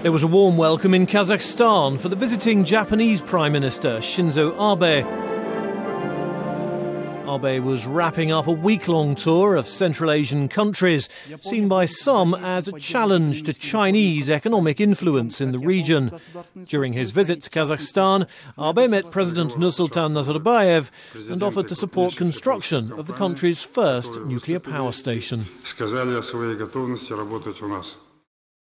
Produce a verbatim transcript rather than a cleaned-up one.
There was a warm welcome in Kazakhstan for the visiting Japanese Prime Minister Sindzo Abe. Abe was wrapping up a week-long tour of Central Asian countries, seen by some as a challenge to Chinese economic influence in the region. During his visit to Kazakhstan, Abe met President Nursultan Nazarbayev and offered to support construction of the country's first nuclear power station. Сказали о своей готовности работать у нас.